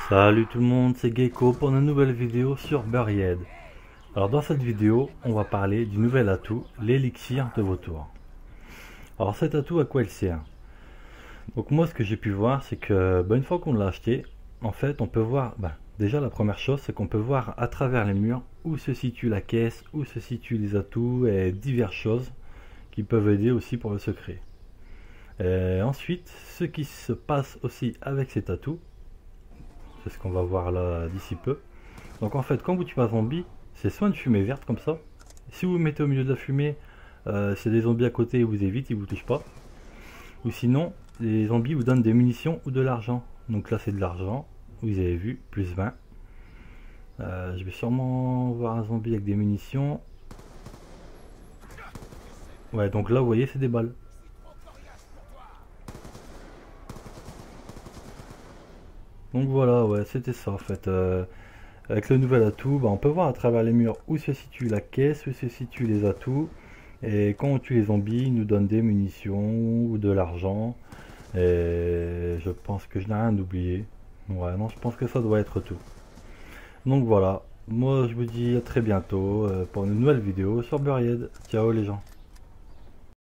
Salut tout le monde, c'est Gecko pour une nouvelle vidéo sur Buried. Alors dans cette vidéo, on va parler du nouvel atout, l'élixir de vautour. Alors cet atout, à quoi il sert? Donc moi ce que j'ai pu voir, c'est que une fois qu'on l'a acheté, en fait on peut voir, déjà la première chose c'est qu'on peut voir à travers les murs où se situe la caisse, où se situent les atouts et diverses choses qui peuvent aider aussi pour le secret. Et ensuite, ce qui se passe aussi avec cet atout, c'est ce qu'on va voir là d'ici peu. Donc en fait, quand vous tuez un zombie, c'est soit une fumée verte comme ça. Si vous vous mettez au milieu de la fumée, c'est des zombies à côté, ils vous évitent, ils vous touchent pas. Ou sinon, les zombies vous donnent des munitions ou de l'argent. Donc là c'est de l'argent, vous avez vu, plus 20. Je vais sûrement voir un zombie avec des munitions. Ouais, donc là vous voyez c'est des balles. Donc voilà, ouais, c'était ça en fait. Avec le nouvel atout, on peut voir à travers les murs où se situe la caisse, où se situent les atouts. Et quand on tue les zombies, ils nous donnent des munitions ou de l'argent. Et je pense que je n'ai rien oublié. Ouais, non, je pense que ça doit être tout. Donc voilà, moi je vous dis à très bientôt pour une nouvelle vidéo sur Buried. Ciao les gens.